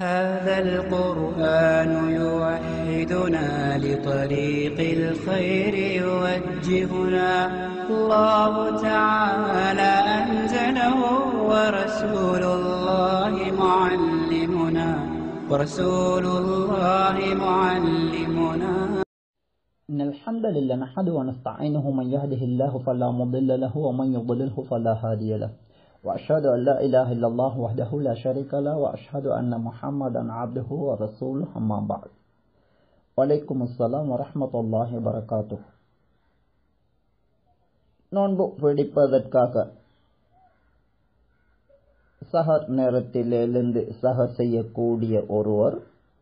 هذا القرآن يوحدنا لطريق الخير يوجهنا الله تعالى أنزله ورسول الله معلمنا إن الحمد لله نحمده ونستعينه من يهده الله فلا مضل له ومن يضلله فلا هادي له وأشهد أن لا إله إلا الله وحده لا شريك له وأشهد أن محمدا عبده ورسوله أما بعد وعليكم السلام ورحمة الله وبركاته. நோன்பு பிடிப்பதற்காக சஹர் நேரத்தில் எழுந்து சஹர் செய்யக்கூடிய ஒருவர்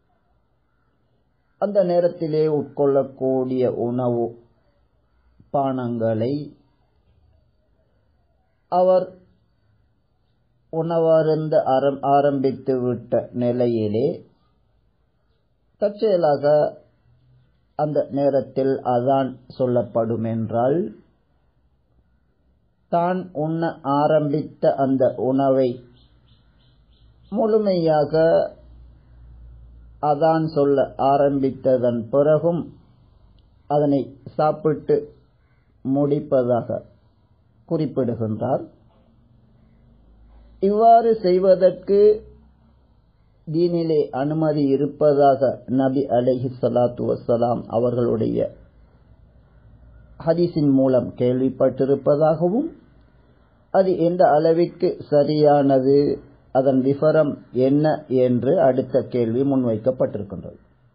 அந்த நேரத்திலே உட்கொள்ளக்கூடிய உணவு பானங்களை அவர் உணவருந்த ஆரம்பித்து விட்ட நிலையிலே தற்செயலாக அந்த நேரத்தில் அதான் சொல்லப்படும் என்றால் தான் உண்ண ஆரம்பித்த அந்த உணவை முழுமையாக அதான் சொல்ல ஆரம்பித்ததன் பிறகும் அதனை சாப்பிட்டு முடிப்பதாக குறிப்பிடுகின்றார். இவ்வாறு செய்வதற்கு தீனிலே அனுமதி இருப்பதாக நபி அலைஹிஸ்ஸலாத்து வஸ்ஸலாம் அவர்களுடைய ஹதீஸின் மூலம் கேள்விப்பட்டிருப்பதாகவும் அது எந்த அளவிற்கு சரியானது, அதன் விவரம் என்ன என்று அடுத்த கேள்வி முன்வைக்கப்பட்டிருக்கின்றது.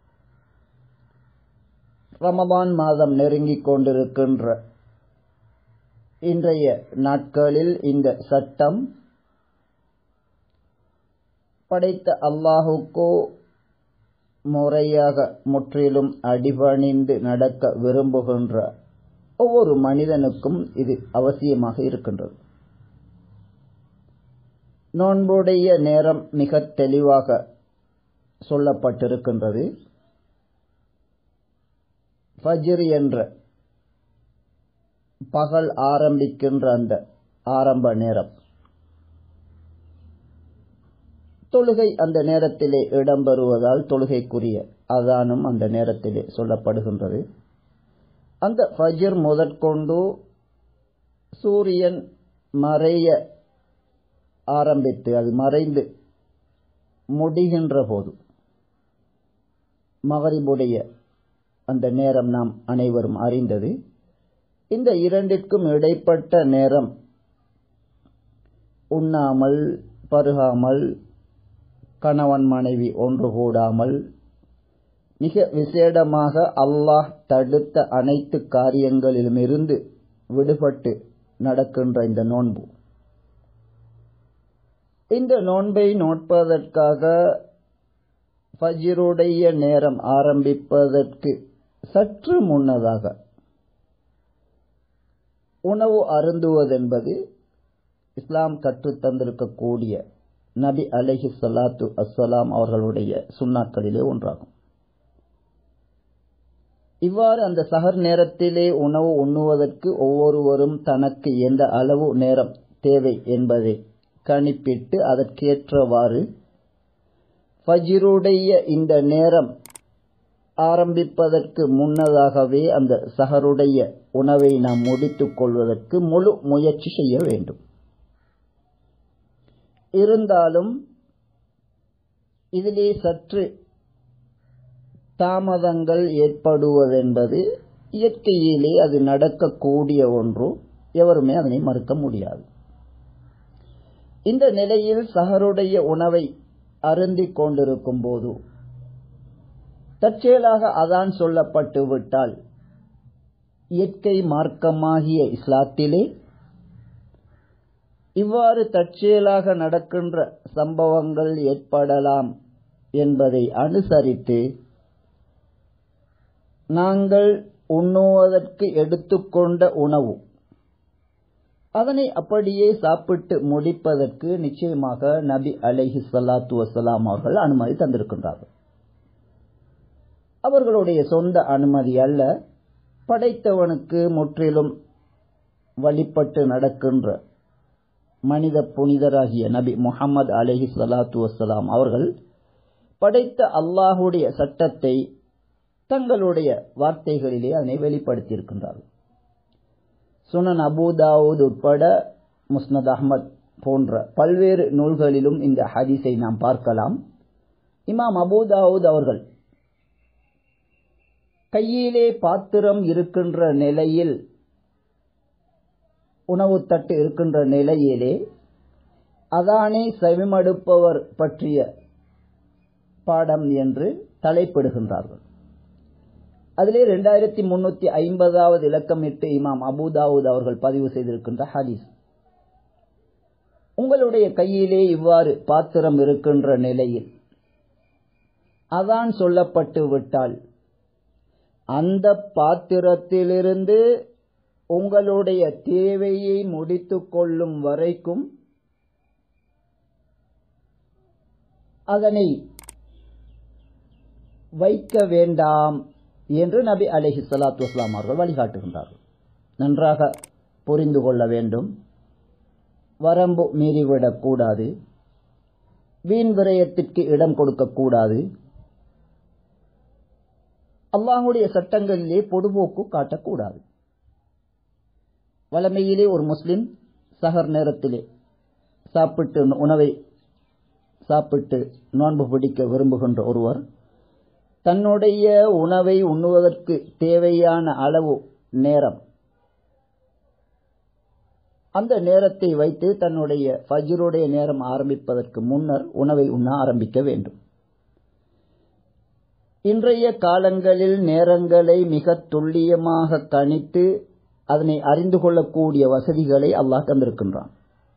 ரமதான் மாதம் நெருங்கிக் கொண்டிருக்கின்ற இன்றைய நாட்களில் இந்த சட்டம் படைத்த அல்லாஹுக்கோ முறையாக முற்றிலும் அடிபணிந்து நடக்க விரும்புகின்ற ஒவ்வொரு மனிதனுக்கும் இது அவசியமாக இருக்கின்றது. நோன்புடைய நேரம் மிக தெளிவாக சொல்லப்பட்டிருக்கின்றது. ஃபஜ்ர் என்ற பகல் ஆரம்பிக்கின்ற அந்த ஆரம்ப நேரம், தொழுகை அந்த நேரத்திலே இடம்பெறுவதால் தொழுகைக்குரிய அதானும் அந்த நேரத்திலே சொல்லப்படுகின்றது. அந்த ஃபஜ்ர் முதற்கொண்டு சூரியன் மறைய ஆரம்பித்து அது மறைந்து முடிகின்ற போது மகரிபுடைய அந்த நேரம் நாம் அனைவரும் அறிந்தது. இந்த இரண்டிற்கும் இடைப்பட்ட நேரம் உண்ணாமல் பருகாமல் கணவன் மனைவி ஒன்று கூடாமல் மிக விசேடமாக அல்லாஹ் தடுத்த அனைத்து காரியங்களிலுமிருந்து விடுபட்டு நடக்கின்ற இந்த நோன்பு, இந்த நோன்பை நோட்பதற்காக ஃபஜ்ருடைய நேரம் ஆரம்பிப்பதற்கு சற்று முன்னதாக உணவு அருந்துவதென்பது இஸ்லாம் கற்றுத்தந்திருக்கக்கூடிய நபி அலைஹிஸ்ஸலாத்து வஸ்ஸலாம் அவர்களுடைய சுன்னாக்களிலே ஒன்றாகும். இவ்வாறு அந்த சஹர் நேரத்திலே உணவு உண்ணுவதற்கு ஒவ்வொருவரும் தனக்கு எந்த அளவு நேரம் தேவை என்பதை கணிப்பிட்டு அதற்கேற்றவாறு ஃபஜ்ருடைய இந்த நேரம் ஆரம்பிப்பதற்கு முன்னதாகவே அந்த சஹருடைய உணவை நாம் முடித்துக் கொள்வதற்கு முழு முயற்சி செய்ய வேண்டும். இருந்தாலும் இதிலே சற்று தாமதங்கள் ஏற்படுவதென்பது இயற்கையிலே அது நடக்கக்கூடிய ஒன்று, எவருமே அதனை மறுக்க முடியாது. இந்த நிலையில் சஹருடைய உணவை அருந்திக் கொண்டிருக்கும் போது தற்செயலாக அதான் சொல்லப்பட்டு விட்டால் இயற்கை மார்க்கமாகிய இஸ்லாத்திலே இவ்வாறு தற்செயலாக நடக்கின்ற சம்பவங்கள் ஏற்படலாம் என்பதை அனுசரித்து நாங்கள் உண்ணுவதற்கு எடுத்துக்கொண்ட உணவு அதனை அப்படியே சாப்பிட்டு முடிப்பதற்கு நிச்சயமாக நபி அலைஹிஸ்ஸலாத்து வஸ்ஸலாம் அவர்கள் அனுமதி தந்திருக்கின்றார்கள். அவர்களுடைய சொந்த அனுமதி அல்ல, படைத்தவனுக்கு முற்றிலும் வழிபட்டு நடக்கின்ற மனித புனிதராகிய நபி முஹம்மது அலைஹி ஸலாத்து வஸ்ஸலாம் அவர்கள் படைத்த அல்லாஹுடைய சட்டத்தை தங்களுடைய வார்த்தைகளிலே அதனை வெளிப்படுத்தியிருக்கின்றார்கள். சுனன் அபூ தாவூத் உட்பட முஸ்னத் அஹ்மத் போன்ற பல்வேறு நூல்களிலும் இந்த ஹதீஸை நாம் பார்க்கலாம். இமாம் அபூ தாவூத் அவர்கள் கையிலே பாத்திரம் இருக்கின்ற நிலையில், உணவு தட்டு இருக்கின்ற நிலையிலே அதானே செவிமடுப்பவர் பற்றிய பாடம் என்று தலைப்பிடுகின்றார்கள். அதிலே 2350வது இலக்கமிட்டு இமாம் அபூ தாவூத் அவர்கள் பதிவு செய்திருக்கின்ற ஹதீஸ், உங்களுடைய கையிலே இவ்வாறு பாத்திரம் இருக்கின்ற நிலையில் அதான் சொல்லப்பட்டு விட்டால் அந்த பாத்திரத்திலிருந்து உங்களுடைய தேவையை முடித்துக் கொள்ளும் வரைக்கும் அதனை வைக்க வேண்டாம் என்று நபி அலைஹிஸ்ஸலாத்து வஸ்ஸலாம் அவர்கள் வழிகாட்டுகின்றார்கள். நன்றாக புரிந்து கொள்ள வேண்டும். வரம்பு மீறிவிடக்கூடாது, வீண் விரயத்திற்கு இடம் கொடுக்கக்கூடாது, அல்லாஹுடைய சட்டங்களிலே பொதுபோக்கு காட்டக்கூடாது. வளமையிலே ஒரு முஸ்லிம் சஹர் நேரத்திலே உணவை சாப்பிட்டு நோன்பு பிடிக்க விரும்புகின்ற ஒருவர் தன்னுடைய உணவை உண்ணுவதற்கு தேவையான அளவு நேரம், அந்த நேரத்தை வைத்து தன்னுடைய ஃபஜ்ருடைய நேரம் ஆரம்பிப்பதற்கு முன்னர் உணவை உண்ண ஆரம்பிக்க வேண்டும். இன்றைய காலங்களில் நேரங்களை மிக துல்லியமாக கணித்து அதனை அறிந்து கொள்ளக்கூடிய வசதிகளை அல்லாஹ் தந்திருக்கின்றான்.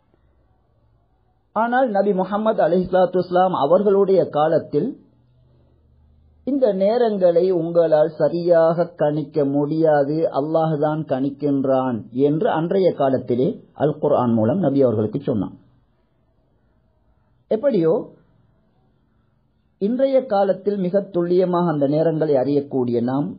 ஆனால் நபி முஹம்மது அலைஹிஸ்ஸலாத்து வஸ்ஸலாம் அவர்களுடைய காலத்தில் இந்த நேரங்களை உங்களால் சரியாக கணிக்க முடியாது, அல்லாஹ் தான் கணிக்கின்றான் என்று அன்றைய காலத்திலே அல் குர்ஆன் மூலம் நபி அவர்களுக்கு சொன்னான். எப்படியோ இன்றைய காலத்தில் மிக துல்லியமாக அந்த நேரங்களை அறியக்கூடிய நாம்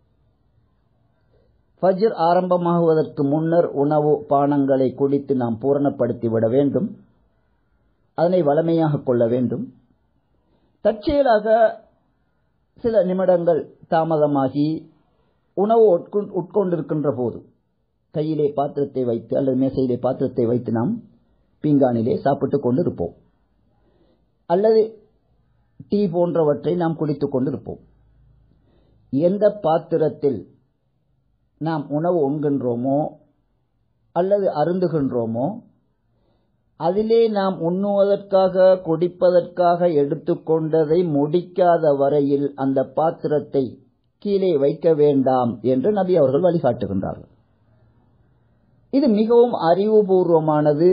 ஃபஜ்ர் ஆரம்பமாகுவதற்கு முன்னர் உணவு பானங்களை குடித்து நாம் பூரணப்படுத்திவிட வேண்டும், அதனை வளமையாக கொள்ள வேண்டும். தற்செயலாக சில நிமிடங்கள் தாமதமாகி உணவு உட்கொண்டிருக்கின்ற போது கையிலே பாத்திரத்தை வைத்து அல்லது மேசையிலே பாத்திரத்தை வைத்து நாம் பீங்கானிலே சாப்பிட்டு கொண்டிருப்போம், அல்லது டீ போன்றவற்றை நாம் குடித்துக் கொண்டிருப்போம். எந்த பாத்திரத்தில் நாம் உணவு உண்கின்றோமோ அல்லது அருந்துகின்றோமோ அதிலே நாம் உண்ணுவதற்காக குடிப்பதற்காக எடுத்துக்கொண்டதை முடிக்காத வரையில் அந்த பாத்திரத்தை கீழே வைக்க வேண்டாம் என்று நபி அவர்கள் வழிகாட்டுகின்றார்கள். இது மிகவும் அறிவுபூர்வமானது.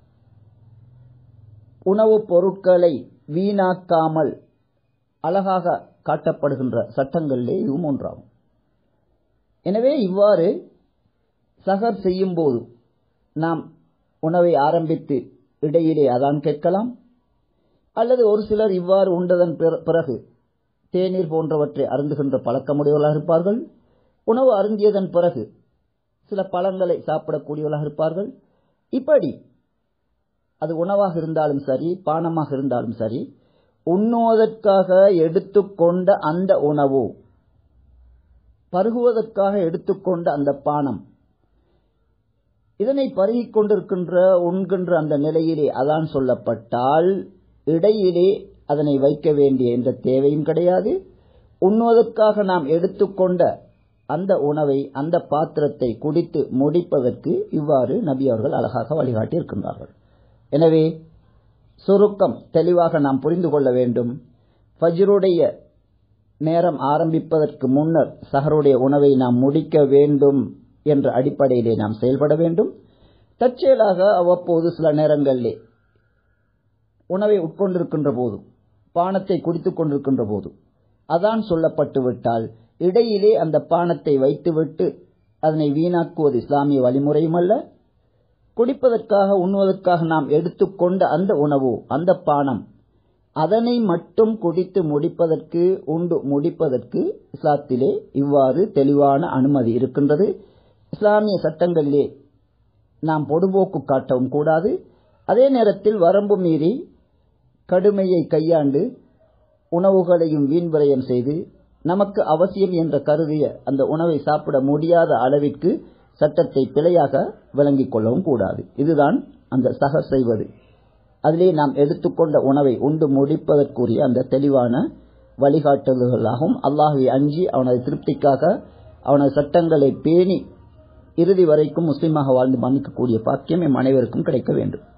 உணவுப் பொருட்களை வீணாக்காமல் அழகாக காட்டப்படுகின்ற சட்டங்களிலே இதுவும் ஒன்றாகும். எனவே இவ்வாறு சஹர் செய்யும் போது நாம் உணவை ஆரம்பித்து இடையிலே அதான் கேட்கலாம், அல்லது ஒரு சிலர் இவ்வாறு உண்டதன் பிறகு தேநீர் போன்றவற்றை அருந்துகின்ற பழக்கமுடையவர்களாக இருப்பார்கள். உணவு அருந்தியதன் பிறகு சில பழங்களை சாப்பிடக்கூடியவர்களாக இருப்பார்கள். இப்படி அது உணவாக இருந்தாலும் சரி, பானமாக இருந்தாலும் சரி, உண்ணுவதற்காக எடுத்துக்கொண்ட அந்த உணவு, பருகுவதற்காக எடுத்துக்கொண்ட அந்த பானம், இதனை பருகிக் கொண்டிருக்கின்ற உண்கின்ற அந்த நிலையிலே அதான் சொல்லப்பட்டால் இடையிலே அதனை வைக்க வேண்டிய என்ற தேவையும் கிடையாது. உண்ணுவதற்காக நாம் எடுத்துக்கொண்ட அந்த உணவை, அந்த பாத்திரத்தை குடித்து முடிப்பதற்கு இவ்வாறு நபி அவர்கள் அழகாக வழிகாட்டி இருக்கின்றார்கள். எனவே சுருக்கம் தெளிவாக நாம் புரிந்து கொள்ள வேண்டும். ஃபஜ்ருடைய நேரம் ஆரம்பிப்பதற்கு முன்னர் சஹருடைய உணவை நாம் முடிக்க வேண்டும் என்ற அடிப்படையிலே நாம் செயல்பட வேண்டும். தற்செயலாக அவ்வப்போது சில நேரங்களிலே உணவை உட்கொண்டிருக்கின்ற போது, பானத்தை குடித்துக் கொண்டிருக்கின்ற போது அதான் சொல்லப்பட்டு விட்டால் இடையிலே அந்த பானத்தை வைத்துவிட்டு அதனை வீணாக்குவது இஸ்லாமிய வழிமுறையும் அல்ல. குடிப்பதற்காக உண்ணுவதற்காக நாம் எடுத்துக்கொண்ட அந்த உணவு, அந்த பானம், அதனை மட்டும் குடித்து முடிப்பதற்கு, உண்டு முடிப்பதற்கு இஸ்லாத்திலே இவ்வாறு தெளிவான அனுமதி இருக்கின்றது. இஸ்லாமிய சட்டங்களிலே நாம் பொதுபோக்கு காட்டவும் கூடாது. அதே நேரத்தில் வரம்பு மீறி கடுமையை கையாண்டு உணவுகளையும் வீண்விரயம் செய்து நமக்கு அவசியம் என்று கருதிய அந்த உணவை சாப்பிட முடியாத அளவிற்கு சட்டத்தை பிழையாக விளங்கிக் கொள்ளவும் கூடாது. இதுதான் அந்த சஹர் செய்வது. அதிலே நாம் எடுத்துக்கொண்ட உணவை உண்டு முடிப்பதற்குரிய அந்த தெளிவான வழிகாட்டுதல்களாகவும் அல்லாஹ்வை அஞ்சி அவனது திருப்திக்காக அவனது சட்டங்களை பேணி இறுதி வரைக்கும் முஸ்லிமாக வாழ்ந்து மன்னிக்கக்கூடிய பாக்கியம் எம் அனைவருக்கும் கிடைக்க வேண்டும்.